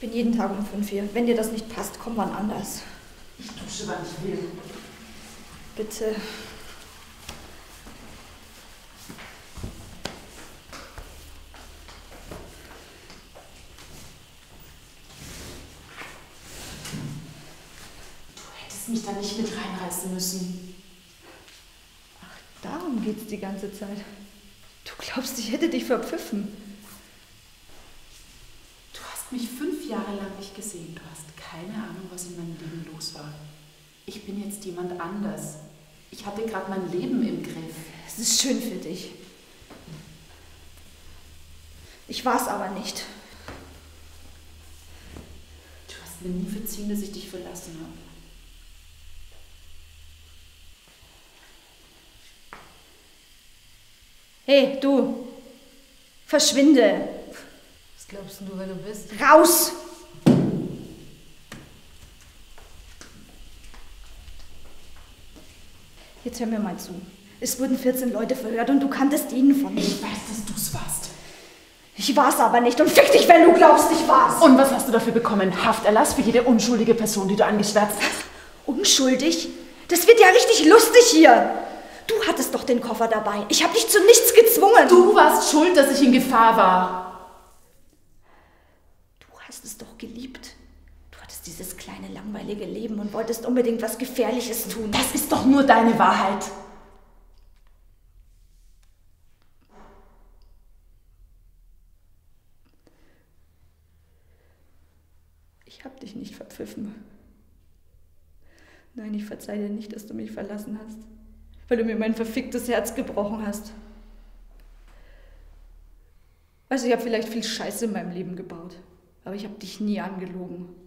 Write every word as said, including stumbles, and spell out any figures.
bin jeden Tag um fünf hier. Wenn dir das nicht passt, komm wann anders. Ich dusche, wann ich will. Bitte. Du hättest mich da nicht mit reinreißen müssen. Ach, darum geht's die ganze Zeit. Du glaubst, ich hätte dich verpfiffen. Du hast mich fünf Jahre lang nicht gesehen. Du hast keine Ahnung, was in meinem Leben los war. Ich bin jetzt jemand anders. Ich hatte gerade mein Leben im Griff. Es ist schön für dich. Ich war's aber nicht. Du hast mir nie verziehen, dass ich dich verlassen habe. Hey, du! Verschwinde! Was glaubst du, wer du bist? Raus! Jetzt hör mir mal zu. Es wurden vierzehn Leute verhört und du kanntest jeden von ihnen. Ich weiß, dass du's warst. Ich war's aber nicht und fick dich, wenn du glaubst, ich war's. Und was hast du dafür bekommen? Hafterlass für jede unschuldige Person, die du angeschwärzt hast? Unschuldig? Das wird ja richtig lustig hier. Du hattest doch den Koffer dabei. Ich habe dich zu nichts gezwungen. Du warst schuld, dass ich in Gefahr war. Du hast es doch geliebt. Du hattest dieses kleine, langweilige Leben und wolltest unbedingt was Gefährliches tun. Das ist doch nur deine Wahrheit. Ich habe dich nicht verpfiffen. Nein, ich verzeih dir nicht, dass du mich verlassen hast, weil du mir mein verficktes Herz gebrochen hast. Also ich habe vielleicht viel Scheiße in meinem Leben gebaut, aber ich habe dich nie angelogen.